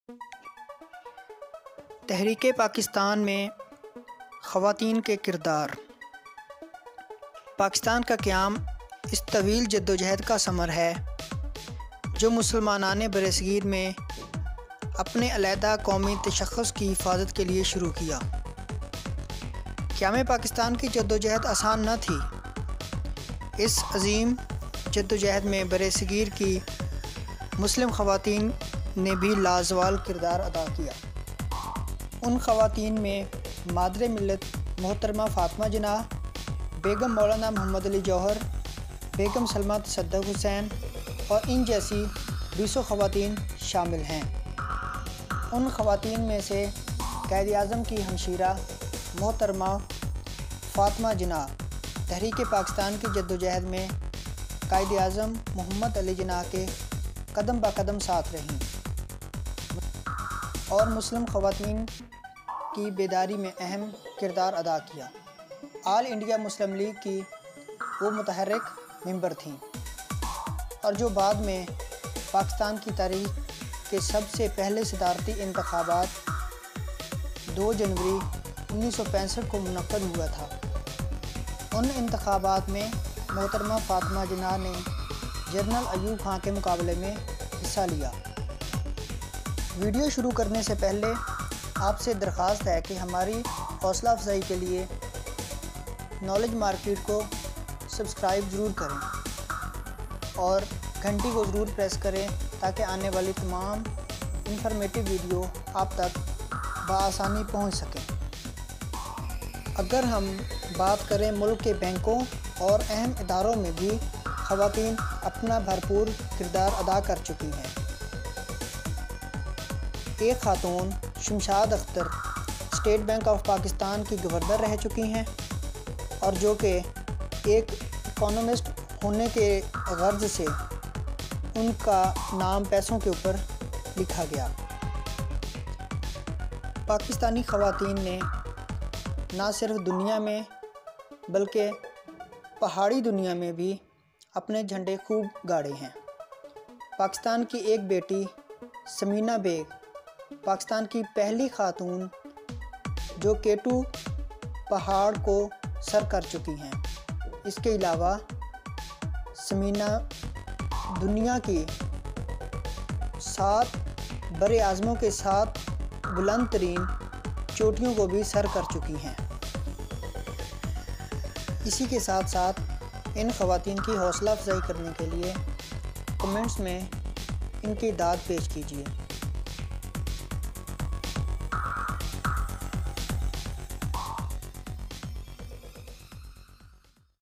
तहरीक पाकिस्तान में ख़वातीन के किरदार। पाकिस्तान का क़याम इस तवील जद्दोजहद का समर है जो मुसलमानाने बरसगीर में अपने अलहदा कौमी तशख़्ख़ुस की हिफाजत के लिए शुरू किया। क़याम पाकिस्तान की जद्दोजहद आसान न थी। इस अज़ीम जद्दोजहद में बरसगीर की मुस्लिम ख़वातीन ने भी लाजवाल किरदार अदा किया। उन ख़वातीन में मादरे मिल्लत मोहतरमा फ़ातिमा जिन्नाह, बेगम मौलाना मोहम्मद अली जौहर, बेगम सलमा तसद्दुक़ हुसैन और इन जैसी 200 ख़वातीन शामिल हैं। उन ख़वातीन में से क़ायद आज़म की हमशीरा मोहतरमा फ़ातिमा जिन्नाह तहरीक पाकिस्तान की जद्दोजहद में क़ायद आज़म मोहम्मद अली जिन्नाह के कदम ब कदम साथ रहीं और मुस्लिम ख़वातीन की बेदारी में अहम किरदार अदा किया। आल इंडिया मुस्लिम लीग की वो मुतहर्रिक मेंबर थीं और जो बाद में पाकिस्तान की तारीख़ के सबसे पहले सदारती इंतख़ाबात 2 जनवरी 1965 को मुनक़्क़द हुआ था। उन इंतख़ाबात में मोहतरमा फ़ातिमा जिन्नाह ने जनरल अयूब खां के मुकाबले में हिस्सा लिया। वीडियो शुरू करने से पहले आपसे दरख्वास्त है कि हमारी हौसला अफजाई के लिए नॉलेज मार्केट को सब्सक्राइब ज़रूर करें और घंटी को ज़रूर प्रेस करें ताकि आने वाली तमाम इंफॉर्मेटिव वीडियो आप तक बआसानी पहुंच सकें। अगर हम बात करें मुल्क के बैंकों और अहम इदारों में भी ख़वातीन अपना भरपूर किरदार अदा कर चुकी हैं। एक खातून Shamshad Akhtar state bank of Pakistan की गवर्नर रह चुकी हैं और जो कि एक इकोनॉमिस्ट होने के गर्ज से उनका नाम पैसों के ऊपर लिखा गया। पाकिस्तानी ख़वातीन ने ना सिर्फ दुनिया में बल्कि पहाड़ी दुनिया में भी अपने झंडे खूब गाड़े हैं। पाकिस्तान की एक बेटी समीना बेग पाकिस्तान की पहली खातून जो केटू पहाड़ को सर कर चुकी हैं। इसके अलावा समीना दुनिया की 7 बड़े आज़मों के 7 बुलंद तरीन चोटियों को भी सर कर चुकी हैं। इसी के साथ साथ इन ख़वातीन की हौसला अफजाई करने के लिए कमेंट्स में इनकी दाद पेश कीजिए।